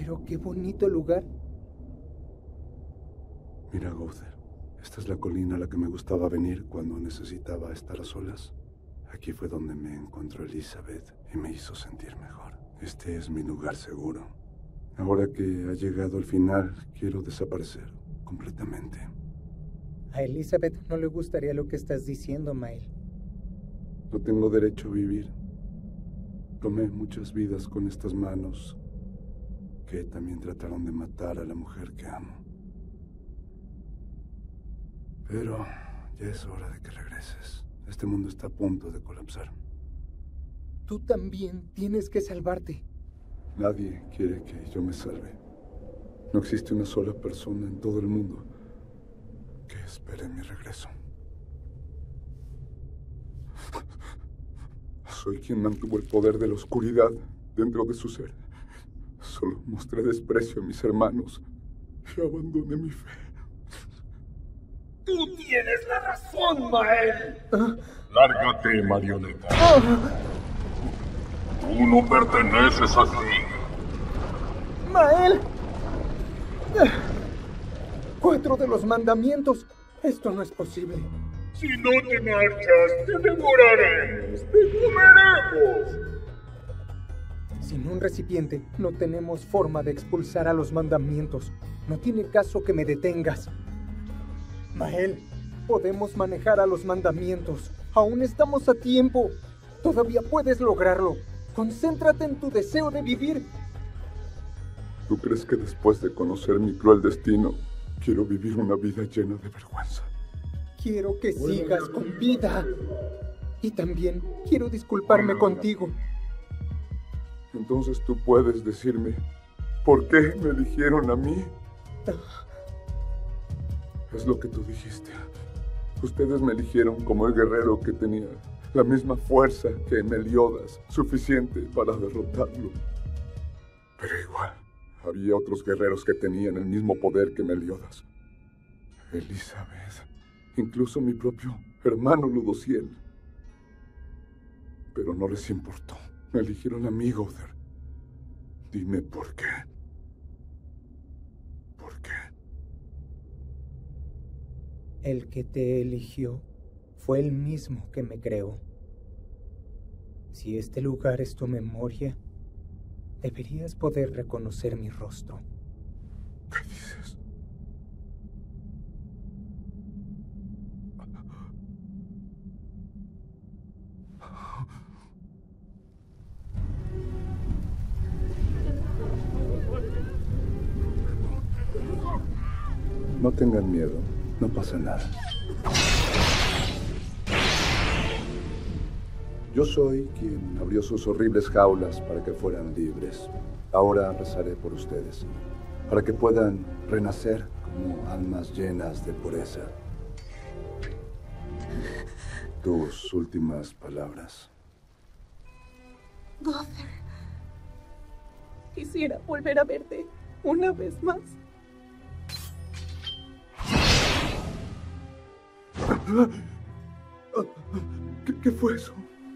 Pero qué bonito lugar. Mira, Gowther, esta es la colina a la que me gustaba venir cuando necesitaba estar a solas. Aquí fue donde me encontró Elizabeth y me hizo sentir mejor. Este es mi lugar seguro. Ahora que ha llegado el final, quiero desaparecer completamente. A Elizabeth no le gustaría lo que estás diciendo, Mael. No tengo derecho a vivir. Tomé muchas vidas con estas manos que también trataron de matar a la mujer que amo. Pero ya es hora de que regreses. Este mundo está a punto de colapsar. Tú también tienes que salvarte. Nadie quiere que yo me salve. No existe una sola persona en todo el mundo que espere mi regreso. Soy quien mantuvo el poder de la oscuridad dentro de su ser. Solo mostré desprecio a mis hermanos y abandoné mi fe. ¡Tú tienes la razón, Mael! Lárgate, marioneta. Tú no perteneces aquí. ¡Mael! 4 de los mandamientos. Esto no es posible. Si no te marchas, te devoraremos, te comeremos. Sin un recipiente, no tenemos forma de expulsar a los mandamientos. No tiene caso que me detengas. Mael, podemos manejar a los mandamientos. Aún estamos a tiempo. Todavía puedes lograrlo. Concéntrate en tu deseo de vivir. ¿Tú crees que después de conocer mi cruel destino, quiero vivir una vida llena de vergüenza? Quiero que sigas con vida. Y también quiero disculparme contigo. Entonces tú puedes decirme, ¿por qué me eligieron a mí? Es lo que tú dijiste. Ustedes me eligieron como el guerrero que tenía la misma fuerza que Meliodas, suficiente para derrotarlo. Pero igual, había otros guerreros que tenían el mismo poder que Meliodas. Elizabeth, incluso mi propio hermano Ludociel. Pero no les importó. Me eligieron a mí, Gowther. Dime por qué. ¿Por qué? El que te eligió fue el mismo que me creó. Si este lugar es tu memoria, deberías poder reconocer mi rostro. ¿Qué dices? No tengan miedo, no pasa nada. Yo soy quien abrió sus horribles jaulas para que fueran libres. Ahora rezaré por ustedes, para que puedan renacer como almas llenas de pureza. Tus últimas palabras. Gowther, quisiera volver a verte una vez más. ¿Qué fue eso?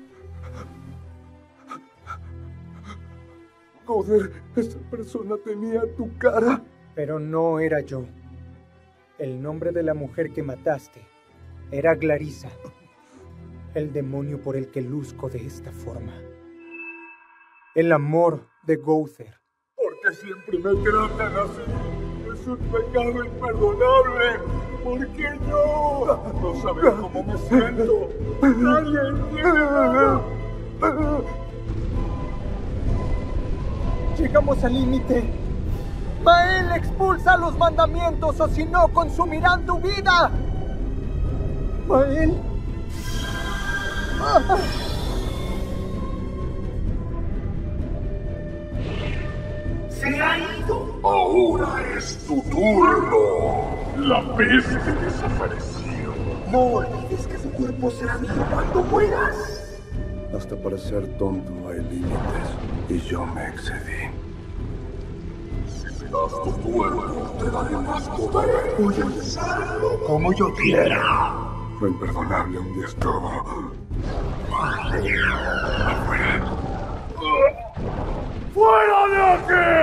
Gowther, esa persona tenía tu cara. Pero no era yo. El nombre de la mujer que mataste era Clarissa, el demonio por el que luzco de esta forma. El amor de Gowther. ¿Por qué siempre me tratan así? Es un pecado imperdonable. ¿Por qué yo? No sabes cómo me siento. Nadie entiende nada. Llegamos al límite. Mael, expulsa los mandamientos o si no consumirán tu vida. Mael. ¡Se ha ido! Ahora es tu turno. La peste desapareció. No olvides que tu cuerpo será mío cuando mueras. Hasta para ser tonto hay límites, y yo me excedí. Si me das tu cuerpo, te daré más poder. Voy a usarlo como yo quiera. Lo imperdonable un día estuvo. ¡Afuera! ¡Fuera de aquí!